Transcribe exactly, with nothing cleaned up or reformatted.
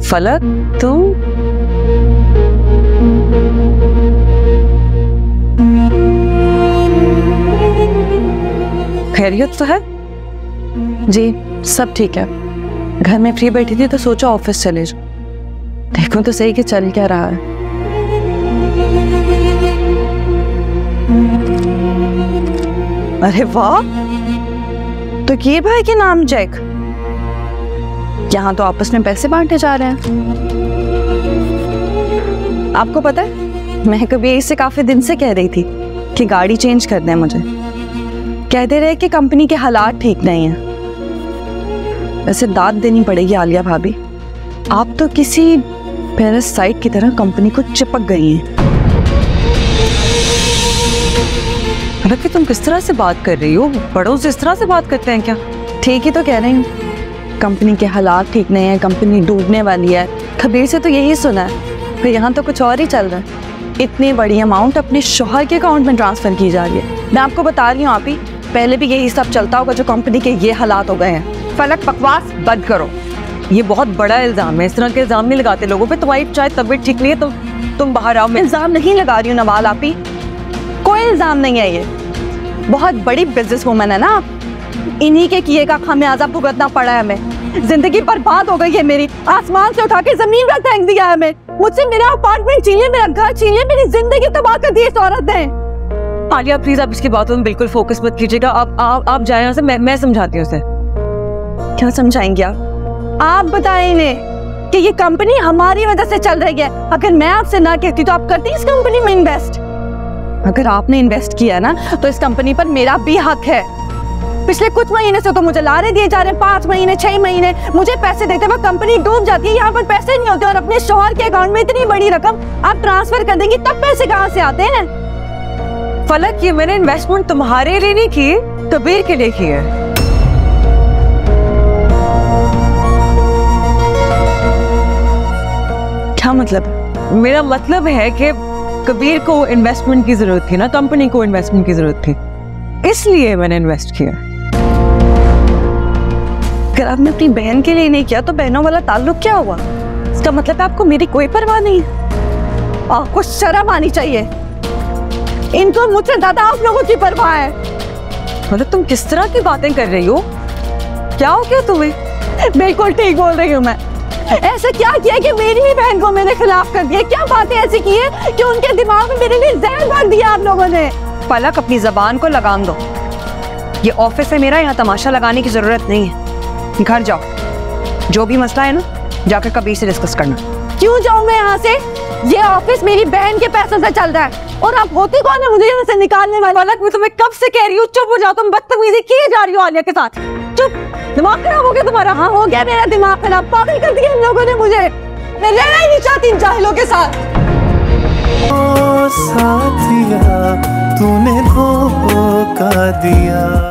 फलक, तुम खैरियत तो है? जी सब ठीक है। घर में फ्री बैठी थी तो सोचा ऑफिस चले जाओ, देखो तो सही कि चल क्या रहा है। अरे वाह, तो ये भाई के नाम जैक, यहाँ तो आपस में पैसे बांटे जा रहे हैं। आपको पता है मैं कभी इससे काफी दिन से कह रही थी कि गाड़ी चेंज कर दें मुझे, कहते रहे कि कंपनी के हालात ठीक नहीं है। वैसे दाद देनी पड़ेगी आलिया भाभी, आप तो किसी पैरासाइट की तरह कंपनी को चिपक गई हैं। अरे तुम किस तरह से बात कर रही हो? बड़ों से इस तरह से बात करते हैं क्या? ठीक ही तो कह रही हूँ, कंपनी के हालात ठीक नहीं है, कंपनी डूबने वाली है। कबीर से तो यही सुना है, फिर यहाँ तो कुछ और ही चल रहा है। इतनी बड़ी अमाउंट अपने शौहर के अकाउंट में ट्रांसफर की जा रही है। मैं आपको बता रही हूँ आप ही, पहले भी यही सब चलता होगा जो कंपनी के ये हालात हो गए हैं। फलक बकवास बंद करो, ये बहुत बड़ा इल्जाम है। इस तरह के इल्जाम नहीं लगाते लोगों पे। तुम्हारी चाहे तबीयत ठीक नहीं है तो तुम बाहर आओ। मैं इल्जाम नहीं लगा रही हूँ नवाल आप ही, कोई इल्जाम नहीं है। ये बहुत बड़ी बिजनेस वूमन है ना आप, इन्हीं के किए का खामियाजा भुगतना पड़ा है हमें। जिंदगी बर्बाद हो गई है मेरी, आसमान से उठा के जमीन पर फेंक दिया है हमें। मुझसे मेरा अपार्टमेंट छीन लिया, मेरा घर छीन लिया, मेरी जिंदगी तबाह कर दी इस औरत ने। आलिया प्लीज आप इसकी बातों में बिल्कुल फोकस मत कीजिएगा। आप आप आप जाए यहाँ से, मैं मैं समझाती हूँ उसे। क्या समझाएंगे आप? आप बताएं इन्हें कि ये कंपनी हमारी वजह से चल रही है। अगर मैं आपसे ना कहती तो आप करती इस कंपनी में इन्वेस्ट? अगर आपने इन्वेस्ट किया ना तो इस कंपनी पर मेरा भी हक है। पिछले कुछ महीने से तो मुझे लारे दिए जा रहे हैं, पांच महीने छह महीने मुझे पैसे देते वक्त कंपनी डूब जाती है, यहाँ पर पैसे नहीं होते। और अपने शौहर के अकाउंट में इतनी बड़ी रकम आप ट्रांसफर कर देंगी तब पैसे कहाँ से आते हैं? फलक ये मैंने इन्वेस्टमेंट तुम्हारे लिए नहीं की, कबीर के लिए की है। क्या मतलब? मेरा मतलब है कि कबीर को इन्वेस्टमेंट की जरूरत थी ना, कंपनी को इन्वेस्टमेंट की जरूरत थी, इसलिए मैंने इन्वेस्ट किया। अगर आपने अपनी बहन के लिए नहीं किया तो बहनों वाला ताल्लुक क्या हुआ? इसका मतलब आपको मेरी कोई परवाह नहीं है। आपको शर्म आनी चाहिए, इनको मुझसे ज्यादा आप लोगों की परवाह है। मतलब तुम किस तरह की बातें कर रही हो? क्या हो गया तुम्हें? बिल्कुल ठीक बोल रही हूँ मैं। ऐसा क्या किया कि मेरी ही बहन को मेरे खिलाफ कर दिया? क्या बातें ऐसी की है कि उनके दिमाग में मेरे लिए जहर भर दिया आप लोगों ने? फलक अपनी जबान को लगाम दो, ये ऑफिस है मेरा, यहाँ तमाशा लगाने की जरूरत नहीं है। घर जाओ, जो भी मसला है ना जाकर कबीर से डिस्कस करना। क्यों जाऊं मैं यहाँ से? ये ऑफिस मेरी बहन के पैसों से चल रहा है और आप होती कौन है मुझे यहाँ से निकालने वाले? फलक मैं तुम्हें कब से कह रही हूँ चुप हो जाओ, तुम बदतमीजी किए जा रही हो आलिया के साथ। चुप, दिमाग खराब हो गया तुम्हारा? हाँ हो गया मेरा दिमाग खराब, पागल कर दिया इन लोगों ने मुझे। मैं रहना ही नहीं चाहती इन जाहिलों के साथ। ओ साथिया तूने धोखा दिया।